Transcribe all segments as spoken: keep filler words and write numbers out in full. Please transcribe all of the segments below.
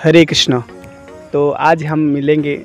हरे कृष्णा। तो आज हम मिलेंगे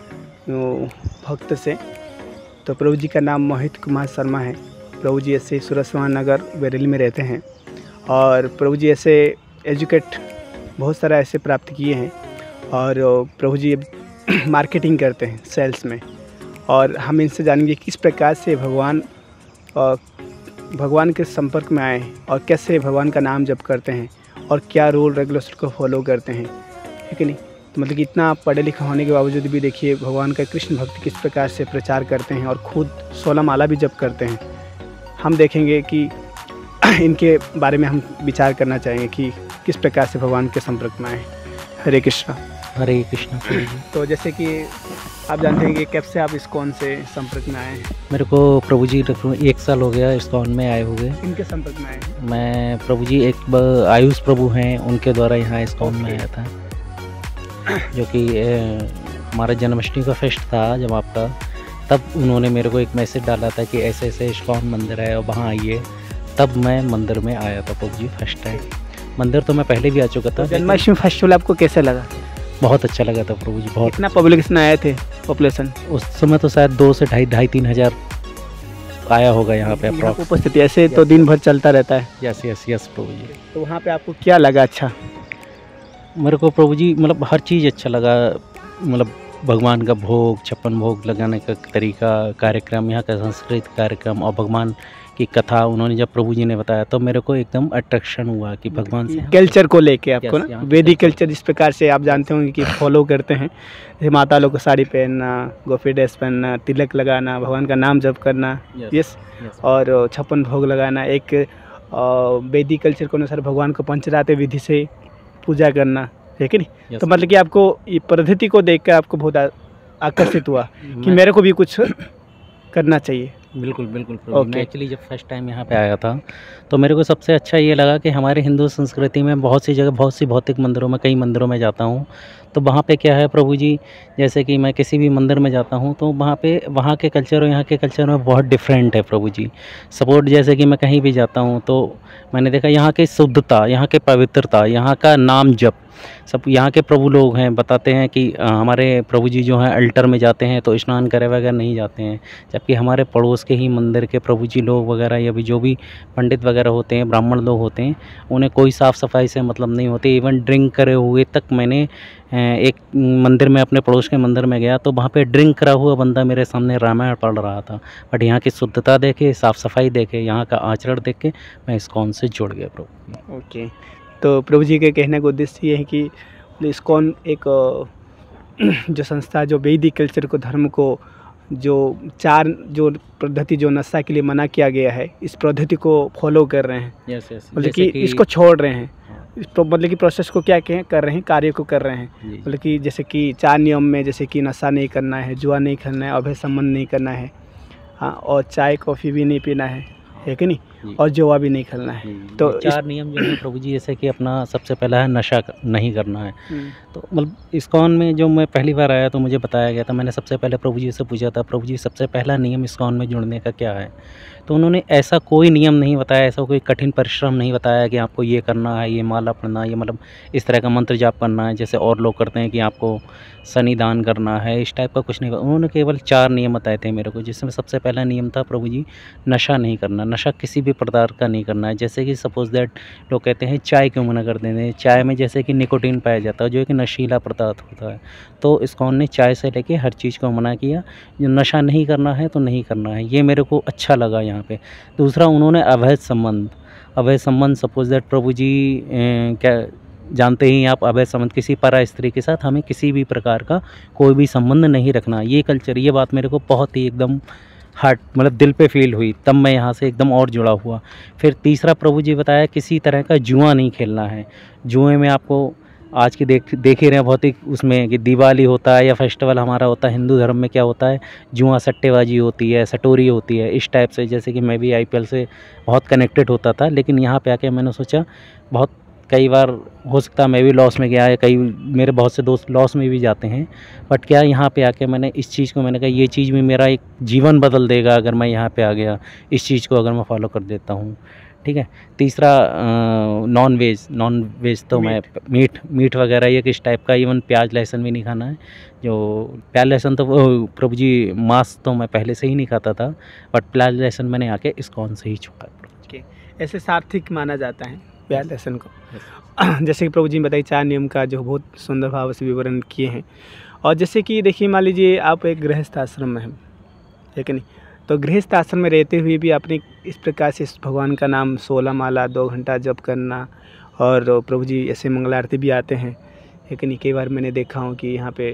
भक्त से। तो प्रभु जी का नाम मोहित कुमार शर्मा है। प्रभु जी ऐसे सुरसवा नगर बरेली में रहते हैं और प्रभु जी ऐसे एजुकेट बहुत सारा ऐसे प्राप्त किए हैं और प्रभु जी मार्केटिंग करते हैं सेल्स में। और हम इनसे जानेंगे किस प्रकार से भगवान और भगवान के संपर्क में आए और कैसे भगवान का नाम जप करते हैं और क्या रूल रेगुलेशन को फॉलो करते हैं, है कि नहीं। तो मतलब कि इतना पढ़े लिखा होने के बावजूद भी देखिए भगवान का कृष्ण भक्ति किस प्रकार से प्रचार करते हैं और खुद सोलह माला भी जप करते हैं। हम देखेंगे कि इनके बारे में हम विचार करना चाहेंगे कि किस प्रकार से भगवान के संपर्क में आए। हरे कृष्णा। हरे कृष्णा। तो जैसे कि आप जानते हैं कि कब से आप इस्कॉन से संपर्क में आए हैं? मेरे को प्रभु जी एक साल हो गया इस्कॉन में आए हुए। इनके संपर्क में आए हैं? मैं प्रभु जी एक आयुष प्रभु हैं, उनके द्वारा यहाँ इस्कॉन में आया था, जो कि हमारा जन्माष्टमी का फेस्ट था जब आपका, तब उन्होंने मेरे को एक मैसेज डाला था कि ऐसे ऐसे इस्कॉन मंदिर है और वहाँ आइए। तब मैं मंदिर में आया था प्रभु जी फर्स्ट टाइम। मंदिर तो मैं पहले भी आ चुका था। जन्माष्टमी फेस्टिवल आपको कैसे लगा? बहुत अच्छा लगा था प्रभु जी। बहुत। कितना पब्लिक आए थे पॉपुलेशन? उस समय तो शायद दो से ढाई ढाई तीन हज़ार आया होगा यहाँ पे अप्रॉक्स। उपस्थिति ऐसे तो दिन भर चलता रहता है। यस यस यस प्रभु जी। तो वहाँ पे आपको क्या लगा अच्छा? मेरे को प्रभु जी मतलब हर चीज़ अच्छा लगा। मतलब भगवान का भोग, छप्पन भोग लगाने का तरीका, कार्यक्रम, यहाँ का सांस्कृतिक कार्यक्रम और भगवान की कथा उन्होंने जब प्रभु जी ने बताया तो मेरे को एकदम अट्रैक्शन हुआ कि भगवान से कल्चर को लेके आपको ना, वैदिक कल्चर जिस प्रकार से आप जानते होंगे कि फॉलो करते हैं। जैसे माता लोग को साड़ी पहनना, गोफी ड्रेस पहनना, तिलक लगाना, भगवान का नाम जप करना, यस, और छप्पन भोग लगाना, एक वैदिक कल्चर के अनुसार भगवान को पंचरात्र विधि से पूजा करना, है कि नहीं। तो मतलब कि आपको ये पद्धति को देख कर आपको बहुत आकर्षित हुआ कि मेरे को भी कुछ करना चाहिए। बिल्कुल बिल्कुल। मैं एक्चुअली जब फर्स्ट टाइम यहाँ पे आया था तो मेरे को सबसे अच्छा ये लगा कि हमारे हिंदू संस्कृति में बहुत सी जगह, बहुत सी भौतिक मंदिरों में, कई मंदिरों में जाता हूँ तो वहाँ पे क्या है प्रभु जी, जैसे कि मैं किसी भी मंदिर में जाता हूँ तो वहाँ पे वहाँ के कल्चर और यहाँ के कल्चर में बहुत डिफरेंट है प्रभु जी। सपोर्ट जैसे कि मैं कहीं भी जाता हूँ तो मैंने देखा यहाँ की शुद्धता, यहाँ की पवित्रता, यहाँ का नाम जप, सब यहाँ के प्रभु लोग हैं बताते हैं कि हमारे प्रभु जी जो हैं अल्टर में जाते हैं तो स्नान करे वगैरह नहीं जाते हैं, जबकि हमारे पड़ोस के ही मंदिर के प्रभु जी लोग वगैरह या भी जो भी पंडित वगैरह होते हैं, ब्राह्मण लोग होते हैं, उन्हें कोई साफ़ सफाई से मतलब नहीं होती। इवन ड्रिंक करे हुए तक, मैंने एक मंदिर में अपने पड़ोस के मंदिर में गया तो वहाँ पे ड्रिंक करा हुआ बंदा मेरे सामने रामायण पढ़ रहा था। बट यहाँ की शुद्धता देखे, साफ़ सफाई देखे, यहाँ का आचरण देख के मैं इस्कॉन से जुड़ गया प्रभु। ओके। तो प्रभु जी के कहने का उद्देश्य ये है कि इस्कॉन एक जो संस्था जो वैदिक कल्चर को, धर्म को, जो चार जो पद्धति जो नशा के लिए मना किया गया है, इस पद्धति को फॉलो कर रहे हैं। Yes yes. मतलब कि इसको छोड़ रहे हैं, इस मतलब कि प्रोसेस को क्या कहें कर रहे हैं, कार्य को कर रहे हैं। मतलब कि जैसे कि चार नियम में जैसे कि नशा नहीं करना है, जुआ नहीं करना है, अभय संबंध नहीं करना है, हाँ, और चाय कॉफ़ी भी नहीं पीना है, है कि नहीं, और जुआ भी नहीं खेलना है। तो चार नियम जो है प्रभु जी, जैसे कि अपना सबसे पहला है नशा नहीं करना है। तो मतलब इस्कॉन में जो मैं पहली बार आया तो मुझे बताया गया था, मैंने सबसे पहले प्रभु जी से पूछा था प्रभु जी सबसे पहला नियम इस्कॉन में जुड़ने का क्या है, तो उन्होंने ऐसा कोई नियम नहीं बताया, ऐसा कोई कठिन परिश्रम नहीं बताया कि आपको ये करना है, ये माला पढ़ना, ये मतलब इस तरह का मंत्र जाप करना है जैसे और लोग करते हैं कि आपको शनि दान करना है, इस टाइप का कुछ नहीं। उन्होंने केवल चार नियम बताए थे मेरे को, जिसमें सबसे पहला नियम था प्रभु जी नशा नहीं करना, नशा किसी भी प्रकार का नहीं करना है। जैसे कि सपोज दैट लोग कहते हैं चाय क्यों मना कर देते हैं, चाय में जैसे कि निकोटीन पाया जाता है जो एक नशीला पदार्थ होता है, तो इस्कॉन ने चाय से लेके हर चीज़ को मना किया। जो नशा नहीं करना है तो नहीं करना है, ये मेरे को अच्छा लगा यहाँ पे। दूसरा उन्होंने अवैध संबंध, अवैध संबंध सपोज दैट प्रभु जी ए, क्या जानते ही आप, अवैध संबंध किसी परा स्त्री के साथ हमें किसी भी प्रकार का कोई भी संबंध नहीं रखना, ये कल्चर, ये बात मेरे को बहुत ही एकदम हार्ट मतलब दिल पे फील हुई, तब मैं यहाँ से एकदम और जुड़ा हुआ। फिर तीसरा प्रभु जी बताया किसी तरह का जुआ नहीं खेलना है। जुए में आपको आज की देख देख ही रहे हैं बहुत ही, उसमें कि दिवाली होता है या फेस्टिवल हमारा होता है, हिंदू धर्म में क्या होता है, जुआ सट्टेबाजी होती है, सटोरी होती है, इस टाइप से। जैसे कि मैं भी आई पी एल से बहुत कनेक्टेड होता था, लेकिन यहाँ पे आके मैंने सोचा बहुत कई बार हो सकता है मैं भी लॉस में गया है, कई मेरे बहुत से दोस्त लॉस में भी जाते हैं, बट क्या यहाँ पे आके मैंने इस चीज़ को, मैंने कहा ये चीज़ भी मेरा एक जीवन बदल देगा अगर मैं यहाँ पे आ गया, इस चीज़ को अगर मैं फॉलो कर देता हूँ। ठीक है। तीसरा नॉन वेज नॉन वेज तो मैं मीट मीट वगैरह ये किस टाइप का, इवन प्याज लहसुन भी नहीं खाना है। जो प्याज लहसुन तो वो, प्रभु जी मांस तो मैं पहले से ही नहीं खाता था, बट प्याज लहसुन मैंने आके इस्कॉन से ही छोड़ा प्रभु जी। ऐसे सात्विक माना जाता है प्याज लहसुन को। जैसे कि प्रभु जी ने बताई चार नियम का जो बहुत सुंदर भाव से विवरण किए हैं। और जैसे कि देखिए मान लीजिए आप एक गृहस्थ आश्रम में हैं, है कि नहीं, तो गृहस्थ आश्रम में रहते हुए भी आपने इस प्रकार से भगवान का नाम सोलह माला दो घंटा जप करना, और प्रभु जी ऐसे मंगल आरती भी आते हैं, है कि नहीं। कई बार मैंने देखा हूँ कि यहाँ पे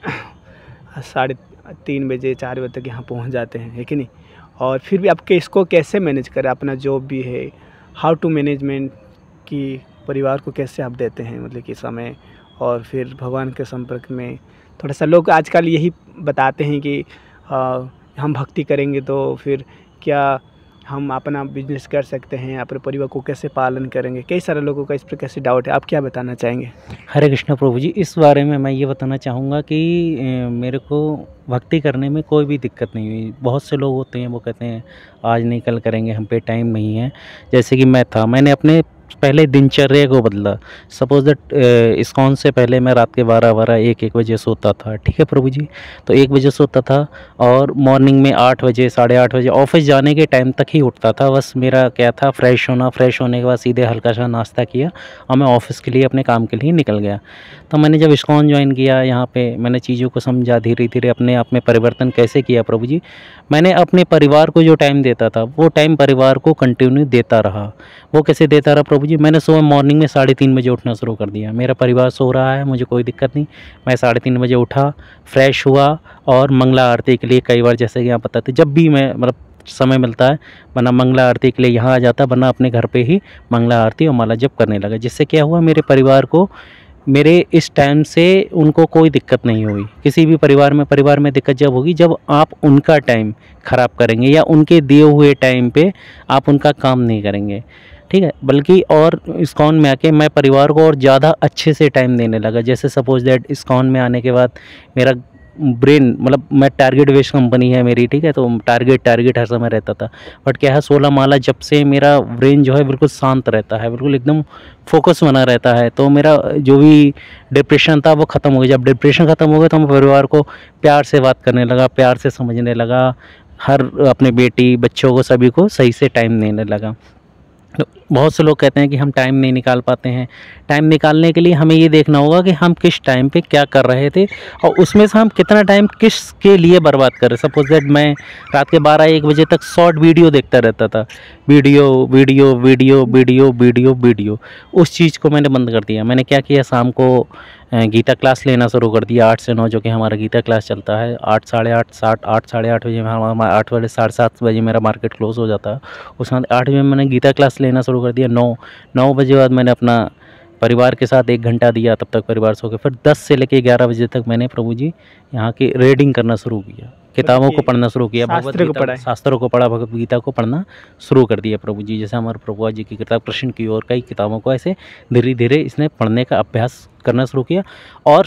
साढ़े तीन बजे चार बजे तक यहाँ पहुँच जाते हैं, है कि नहीं। और फिर भी आपके इसको कैसे मैनेज करें, अपना जॉब भी है, हाउ टू मैनेजमेंट की परिवार को कैसे आप देते हैं, मतलब कि समय, और फिर भगवान के संपर्क में थोड़ा सा लोग आजकल यही बताते हैं कि आ, हम भक्ति करेंगे तो फिर क्या हम अपना बिजनेस कर सकते हैं, अपने परिवार को कैसे पालन करेंगे। कई सारे लोगों का इस पर कैसे डाउट है, आप क्या बताना चाहेंगे। हरे कृष्ण प्रभु जी, इस बारे में मैं ये बताना चाहूँगा कि ए, मेरे को भक्ति करने में कोई भी दिक्कत नहीं हुई। बहुत से लोग होते हैं वो कहते हैं आज नहीं कल करेंगे, हम पे टाइम नहीं है। जैसे कि मैं था, मैंने अपने पहले दिनचर्या को बदला। सपोज दैट इस्कॉन से पहले मैं रात के बारह बारह एक एक बजे सोता था, ठीक है प्रभु जी। तो एक बजे सोता था और मॉर्निंग में आठ बजे साढ़े आठ बजे ऑफिस जाने के टाइम तक ही उठता था। बस मेरा क्या था, फ्रेश होना, फ्रेश होने के बाद सीधे हल्का सा नाश्ता किया और मैं ऑफिस के लिए अपने काम के लिए निकल गया। तो मैंने जब इस्कॉन ज्वाइन किया, यहाँ पे मैंने चीज़ों को समझा, धीरे धीरे अपने आप में परिवर्तन कैसे किया प्रभु जी। मैंने अपने परिवार को जो टाइम देता था वो टाइम परिवार को कंटिन्यू देता रहा। वो कैसे देता रहा प्रभु जी, मैंने सुबह मॉर्निंग में साढ़े तीन बजे उठना शुरू कर दिया। मेरा परिवार सो रहा है, मुझे कोई दिक्कत नहीं, मैं साढ़े तीन बजे उठा, फ्रेश हुआ और मंगला आरती के लिए कई बार, जैसे कि आप बताते, जब भी मैं मतलब समय मिलता है, वरना मंगला आरती के लिए यहाँ आ जाता, वरना अपने घर पे ही मंगला आरती और माला जप करने लगा। जिससे क्या हुआ, मेरे परिवार को मेरे इस टाइम से उनको कोई दिक्कत नहीं हुई। किसी भी परिवार में परिवार में दिक्कत जब होगी जब आप उनका टाइम ख़राब करेंगे या उनके दिए हुए टाइम पे आप उनका काम नहीं करेंगे, ठीक है। बल्कि और इस्कॉन में आके मैं परिवार को और ज़्यादा अच्छे से टाइम देने लगा। जैसे सपोज दैट इस्कॉन में आने के बाद मेरा ब्रेन, मतलब मैं टारगेट बेस्ड कंपनी है मेरी, ठीक है, तो टारगेट टारगेट हर समय रहता था। बट क्या है, सोलह माला जब से मेरा ब्रेन जो है बिल्कुल शांत रहता है, बिल्कुल एकदम फोकस बना रहता है। तो मेरा जो भी डिप्रेशन था वो ख़त्म हो गया। जब डिप्रेशन ख़त्म हो गया तो मैं परिवार को प्यार से बात करने लगा, प्यार से समझने लगा, हर अपने बेटी बच्चों को सभी को सही से टाइम देने लगा। तो बहुत से लोग कहते हैं कि हम टाइम नहीं निकाल पाते हैं। टाइम निकालने के लिए हमें ये देखना होगा कि हम किस टाइम पे क्या कर रहे थे और उसमें से हम कितना टाइम किस के लिए बर्बाद कर रहे। सपोज दैट मैं रात के बारह एक बजे तक शॉर्ट वीडियो देखता रहता था, video video video video video video उस चीज़ को मैंने बंद कर दिया। मैंने क्या किया, शाम को गीता क्लास लेना शुरू कर दिया, आठ से नौ, जो कि हमारा गीता क्लास चलता है। आठ साढ़े आठ साठ आठ साढ़े आठ बजे हमारा आठ बजे साढ़े सात बजे मेरा मार्केट क्लोज हो जाता है। उसके बाद आठ बजे मैंने गीता क्लास लेना शुरू कर दिया। नौ नौ बजे बाद मैंने अपना परिवार के साथ एक घंटा दिया, तब तक परिवार सो गए। फिर दस से लेकर ग्यारह बजे तक मैंने प्रभु जी यहाँ की रीडिंग करना शुरू किया, किताबों को पढ़ना शुरू किया, भगवत गीता शास्त्रों को पढ़ा, भगवत गीता को पढ़ना शुरू कर दिया प्रभु जी। जैसे हमारे प्रभु जी की किताब कृष्ण की और कई किताबों को ऐसे धीरे धीरे इसने पढ़ने का अभ्यास करना शुरू किया और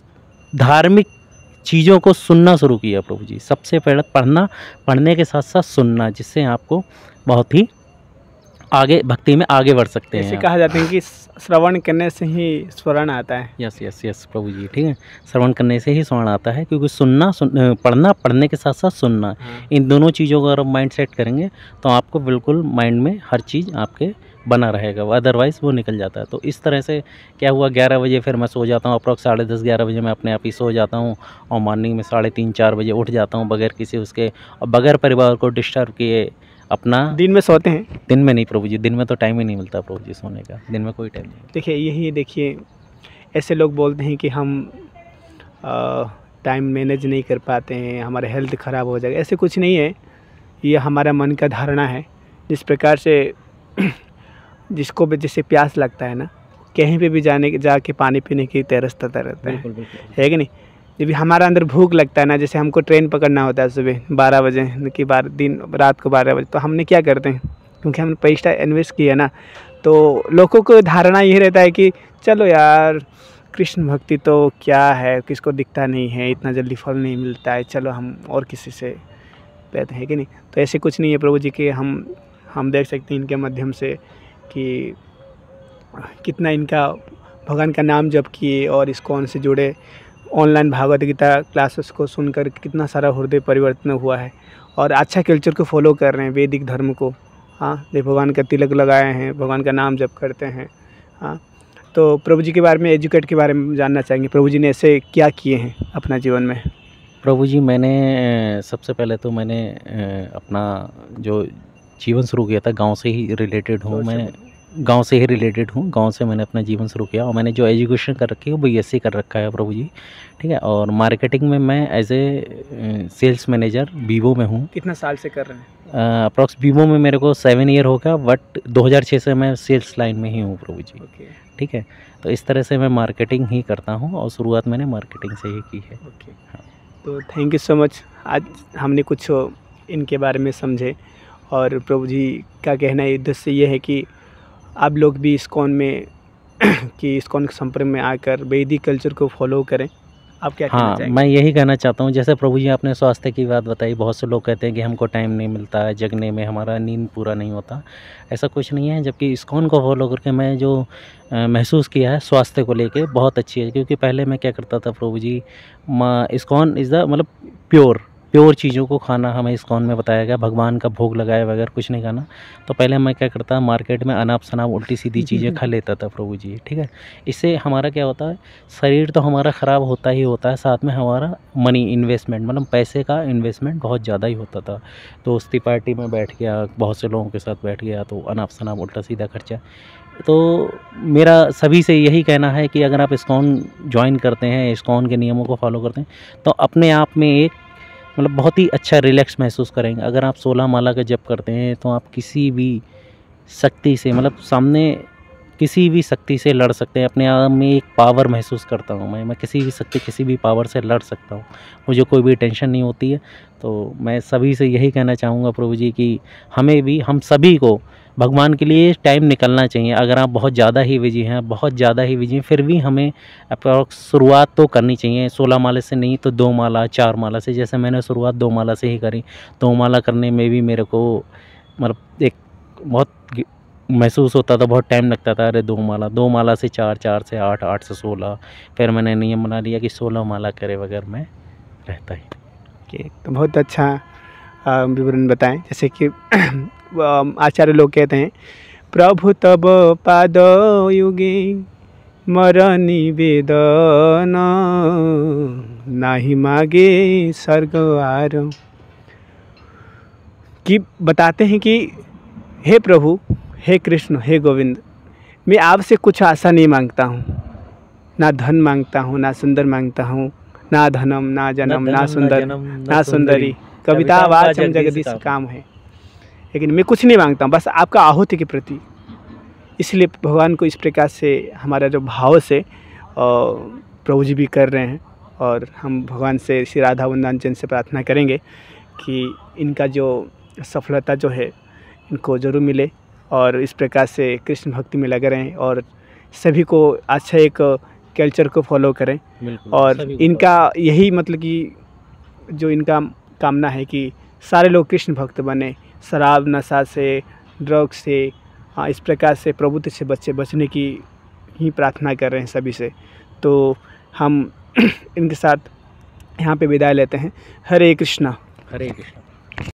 धार्मिक चीज़ों को सुनना शुरू किया प्रभु जी। सबसे पहले पढ़ना, पढ़ने के साथ साथ सुनना, जिससे आपको बहुत ही आगे भक्ति में आगे बढ़ सकते हैं। ऐसे कहा जाता है कि श्रवण करने से ही स्वर्ण आता है। यस यस यस प्रभु जी, ठीक है, श्रवण करने से ही स्वर्ण आता है, क्योंकि सुनना सुन, पढ़ना, पढ़ने के साथ साथ सुनना, हाँ। इन दोनों चीज़ों को अगर आप माइंड सेट करेंगे तो आपको बिल्कुल माइंड में हर चीज़ आपके बना रहेगा, अदरवाइज़ वो निकल जाता है। तो इस तरह से क्या हुआ, ग्यारह बजे फिर मैं सो जाता हूँ, अप्रॉक्स साढ़े दस ग्यारह बजे मैं अपने आप ही सो जाता हूँ और मॉर्निंग में साढ़े तीन चार बजे उठ जाता हूँ बगैर किसी उसके और बगैर परिवार को डिस्टर्ब किए। अपना दिन में सोते हैं? दिन में नहीं प्रभु जी, दिन में तो टाइम ही नहीं मिलता प्रभु जी सोने का, दिन में कोई टाइम नहीं। देखिए यही देखिए ऐसे लोग बोलते हैं कि हम टाइम मैनेज नहीं कर पाते हैं, हमारा हेल्थ ख़राब हो जाएगा। ऐसे कुछ नहीं है, ये हमारा मन का धारणा है। जिस प्रकार से जिसको भी जैसे प्यास लगता है ना, कहीं पे भी जाने जाके पानी पीने की तरसता रहता है, है कि नहीं। जब भी हमारा अंदर भूख लगता है ना, जैसे हमको ट्रेन पकड़ना होता है सुबह बारह बजे की बार दिन रात को बारह बजे, तो हमने क्या करते हैं, क्योंकि हमने पैसा इन्वेस्ट किया ना, तो लोगों को धारणा यही रहता है कि चलो यार कृष्ण भक्ति तो क्या है, किसको दिखता नहीं है, इतना जल्दी फल नहीं मिलता है, चलो हम और किसी से कहते हैं कि नहीं। तो ऐसे कुछ नहीं है प्रभु जी के, हम हम देख सकते हैं इनके माध्यम से कि कितना इनका भगवान का नाम जप किए और इस्कॉन से जुड़े ऑनलाइन भागवत गीता क्लासेस को सुनकर कितना सारा हृदय परिवर्तन हुआ है और अच्छा कल्चर को फॉलो कर रहे हैं, वैदिक धर्म को। हाँ, देख भगवान का तिलक लगाए हैं, भगवान का नाम जप करते हैं। हाँ, तो प्रभु जी के बारे में, एजुकेट के बारे में जानना चाहेंगे, प्रभु जी ने ऐसे क्या किए हैं अपना जीवन में? प्रभु जी, मैंने सबसे पहले तो मैंने अपना जो जीवन शुरू किया था गांव से ही रिलेटेड हूँ, मैं गांव से ही रिलेटेड हूँ गांव से मैंने अपना जीवन शुरू किया और मैंने जो एजुकेशन कर रखी है वो बीएससी कर रखा है प्रभु जी, ठीक है। और मार्केटिंग में मैं as a sales manager Vivo में हूँ। कितना साल से कर रहे हैं? अप्रॉक्स वीवो में मेरे को सेवन ईयर हो गया, बट दो हज़ार छह से मैं सेल्स लाइन में ही हूँ प्रभु जी, okay. ठीक है। तो इस तरह से मैं मार्केटिंग ही करता हूँ और शुरुआत मैंने मार्केटिंग से ही की है। okay. हाँ। तो थैंक यू सो मच, आज हमने कुछ इनके बारे में समझे और प्रभु जी का कहना है उद्देश्य ये है कि आप लोग भी इस्कॉन में कि इस्कॉन के संपर्क में आकर वैदिक कल्चर को फॉलो करें। आप क्या कहना चाहेंगे? हाँ, मैं यही कहना चाहता हूँ, जैसे प्रभु जी आपने स्वास्थ्य की बात बताई, बहुत से लोग कहते हैं कि हमको टाइम नहीं मिलता है, जगने में हमारा नींद पूरा नहीं होता। ऐसा कुछ नहीं है, जबकि इस्कॉन को फॉलो करके मैं जो आ, महसूस किया है स्वास्थ्य को लेके बहुत अच्छी है। क्योंकि पहले मैं क्या करता था प्रभु जी, इस्कॉन इज़ द मतलब प्योर प्योर चीज़ों को खाना हमें इस्कॉन में बताया गया, भगवान का भोग लगाए बगैर कुछ नहीं खाना। तो पहले मैं क्या करता, मार्केट में अनाप शनाप उल्टी सीधी चीज़ें खा लेता था प्रभु जी, ठीक है। इससे हमारा क्या होता है, शरीर तो हमारा ख़राब होता ही होता है, साथ में हमारा मनी इन्वेस्टमेंट मतलब पैसे का इन्वेस्टमेंट बहुत ज़्यादा ही होता था। दोस्ती पार्टी में बैठ गया, बहुत से लोगों के साथ बैठ गया तो अनाप शनाप उल्टा सीधा खर्चा। तो मेरा सभी से यही कहना है कि अगर आप इस्कॉन ज्वाइन करते हैं, इस्कॉन के नियमों को फॉलो करते हैं, तो अपने आप में एक मतलब बहुत ही अच्छा रिलैक्स महसूस करेंगे। अगर आप सोलह माला का जप करते हैं तो आप किसी भी शक्ति से मतलब सामने किसी भी शक्ति से लड़ सकते हैं। अपने आप में एक पावर महसूस करता हूँ मैं मैं किसी भी शक्ति किसी भी पावर से लड़ सकता हूँ, मुझे कोई भी टेंशन नहीं होती है। तो मैं सभी से यही कहना चाहूँगा प्रभु जी कि हमें भी, हम सभी को भगवान के लिए टाइम निकलना चाहिए। अगर आप बहुत ज़्यादा ही बिजी हैं बहुत ज़्यादा ही बिजी हैं फिर भी हमें अप्रॉक्स शुरुआत तो करनी चाहिए, सोलह माला से नहीं तो दो माला चार माला से। जैसे मैंने शुरुआत दो माला से ही करी, दो माला करने में भी मेरे को मतलब एक बहुत महसूस होता था, बहुत टाइम लगता था। अरे दो माला दो माला से चार, चार से आठ, आठ से सोलह, फिर मैंने नियम बना लिया कि सोलह माला करे बगैर मैं रहता ही। ओके, तो बहुत अच्छा विवरण बताएं। जैसे कि आचार्य लोग कहते हैं, प्रभु तब पाद युगे मर निवेदन नाही मागे स्वर्ग आर, कि बताते हैं कि हे प्रभु, हे कृष्ण, हे गोविंद, मैं आपसे कुछ आशा नहीं मांगता हूँ, ना धन मांगता हूँ, ना सुंदर मांगता हूँ, ना धनम ना जन्म ना सुंदर ना सुंदरी, कविता वाचम जगदीश काम है। लेकिन मैं कुछ नहीं मांगता हूँ, बस आपका आहुति के प्रति। इसलिए भगवान को इस प्रकार से हमारा जो भाव से प्रभु जी भी कर रहे हैं और हम भगवान से श्री राधा वृंदावन चंद से प्रार्थना करेंगे कि इनका जो सफलता जो है इनको ज़रूर मिले और इस प्रकार से कृष्ण भक्ति में लगे रहें और सभी को अच्छा एक कल्चर को फॉलो करें। और इनका यही मतलब कि जो इनका कामना है कि सारे लोग कृष्ण भक्त बने, शराब नशा से, ड्रग्स से, हाँ, इस प्रकार से प्रभुत्व से बच्चे बचने की ही प्रार्थना कर रहे हैं सभी से। तो हम इनके साथ यहाँ पे विदाई लेते हैं। हरे कृष्णा। हरे कृष्णा।